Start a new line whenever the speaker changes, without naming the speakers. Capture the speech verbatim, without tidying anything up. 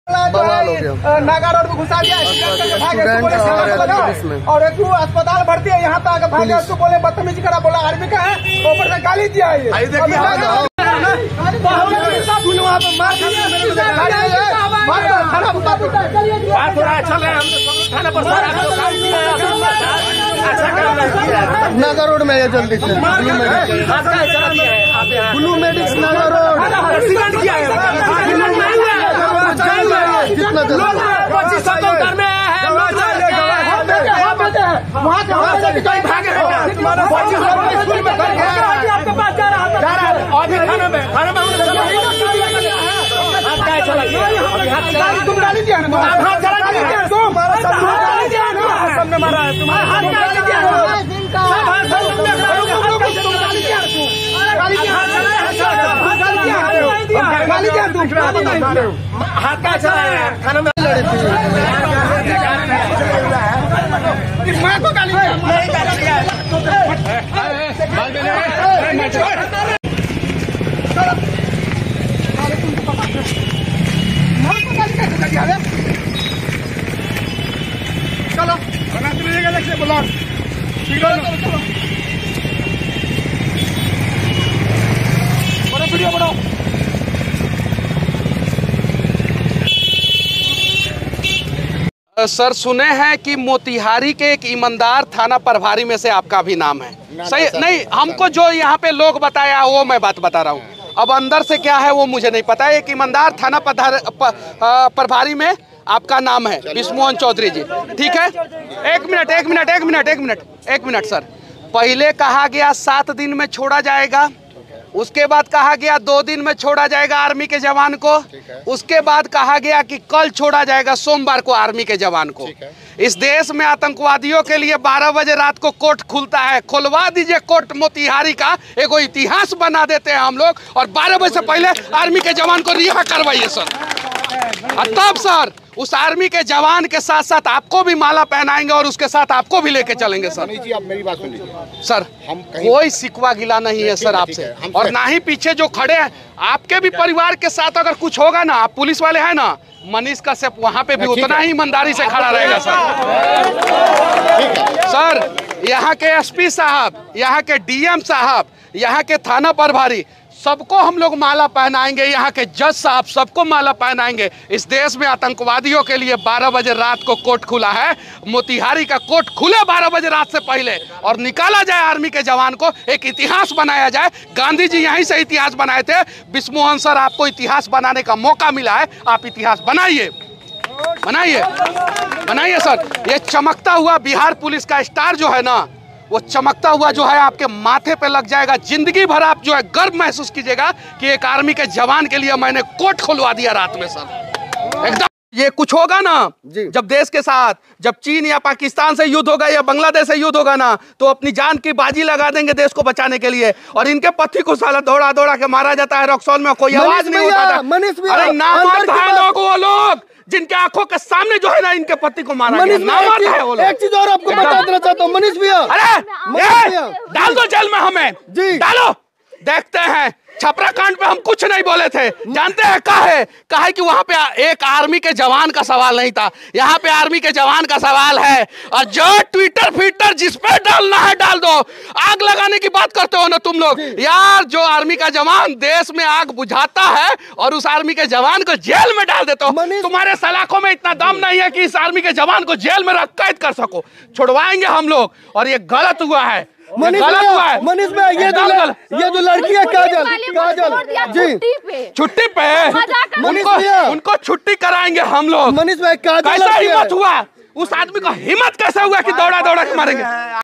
Naga road में घुसा दिया और एक अस्पताल भर्ती है यहाँ पे भागे उसको बोले बदतमीजी करा, बोला आर्मी का है, ऊपर से गाली दिया है।
नागा रोड में है, जल्दी से ब्लू मेडिक्स नागा रोड कितना
हाथ का चला खाना में लड़े माँ को गाली चलो बोला वीडियो बनाओ।
सर सुने हैं कि मोतिहारी के एक ईमानदार थाना प्रभारी में से आपका भी नाम है, सही नहीं? हमको जो यहाँ पे लोग बताया वो मैं बात बता रहा हूँ, अब अंदर से क्या है वो मुझे नहीं पता है। एक ईमानदार थाना प्रभारी में आपका नाम है विष्णुमोहन चौधरी जी, ठीक है? एक मिनट एक मिनट एक मिनट एक मिनट एक मिनट सर, पहले कहा गया सात दिन में छोड़ा जाएगा, उसके बाद कहा गया दो दिन में छोड़ा जाएगा आर्मी के जवान को, उसके बाद कहा गया कि कल छोड़ा जाएगा सोमवार को आर्मी के जवान को। इस देश में आतंकवादियों के लिए बारह बजे रात को कोर्ट खुलता है, खुलवा दीजिए कोर्ट मोतिहारी का, एक इतिहास बना देते हैं हम लोग, और बारह बजे से पहले आर्मी के जवान को रिहा करवाइए सर। और तब सर उस आर्मी के जवान के साथ साथ आपको भी माला पहनाएंगे और उसके साथ आपको भी लेके चलेंगे सर।
जी आप मेरी बात सुन लीजिए
सर, हम कोई सिकवा गिला नहीं है सर आपसे, और ना ही पीछे जो खड़े हैं आपके भी परिवार के साथ अगर कुछ होगा ना, आप पुलिस वाले हैं ना, मनीष कश्यप वहाँ पे भी उतना ही ईमानदारी से खड़ा रहेगा सर। सर यहाँ के एसपी साहब, यहाँ के डीएम साहब, यहाँ के थाना प्रभारी, सबको हम लोग माला पहनाएंगे, यहाँ के जज साहब सबको माला पहनाएंगे। इस देश में आतंकवादियों के लिए बारह बजे रात को कोर्ट खुला है, मोतिहारी का कोर्ट खुले बारह बजे रात से पहले, और निकाला जाए आर्मी के जवान को, एक इतिहास बनाया जाए। गांधी जी यहीं से इतिहास बनाए थे। विष्णुमोहन सर, आपको इतिहास बनाने का मौका मिला है, आप इतिहास बनाइए बनाइए बनाइए सर। ये चमकता हुआ बिहार पुलिस का स्टार जो है ना, वो चमकता हुआ जो है आपके माथे पे लग जाएगा। जिंदगी भर आप जो है गर्व महसूस कीजिएगा कि एक आर्मी के जवान के लिए मैंने कोर्ट खुलवा दिया रात में सर। एकदम ये कुछ होगा ना जब देश के साथ, जब चीन या पाकिस्तान से युद्ध होगा या बांग्लादेश से युद्ध होगा ना, तो अपनी जान की बाजी लगा देंगे देश को बचाने के लिए, और इनके पति को साला दौड़ा दौड़ा के मारा जाता है रक्सौल में, कोई आवाज नहीं उठाता। अरे नामर्द है लोग, वो लोग जिनके आंखों के सामने जो है ना इनके पति को मारा गया, नामर्द है वो लोग।
एक चीज और आपको बता देना चाहता हूँ मनीष भैया,
अरे डाल दो जेल में हमें, डालो। देखते हैं छपरा कांड पे हम कुछ नहीं बोले थे, जानते हैं काहे? काहे कि वहां पे एक आर्मी के जवान का सवाल नहीं था, यहाँ पे आर्मी के जवान का सवाल है। और जो ट्विटर फिटर जिस पे डालना है डाल दो। आग लगाने की बात करते हो ना तुम लोग यार, जो आर्मी का जवान देश में आग बुझाता है और उस आर्मी के जवान को जेल में डाल देते हो, तुम्हारे सलाखों में इतना दम नहीं है कि इस आर्मी के जवान को जेल में रख कैद कर सको। छुड़वाएंगे हम लोग, और ये गलत हुआ है।
मनीष भाई, मनीष भाई, ये जो ये जो लड़की है काजल, काजल जी
छुट्टी पे, उनको उनको छुट्टी कराएंगे हम लोग।
मनीष भाई, काजल
कैसा हिम्मत हुआ उस आदमी को, हिम्मत कैसे हुआ कि दौड़ा दौड़ा के मारेंगे?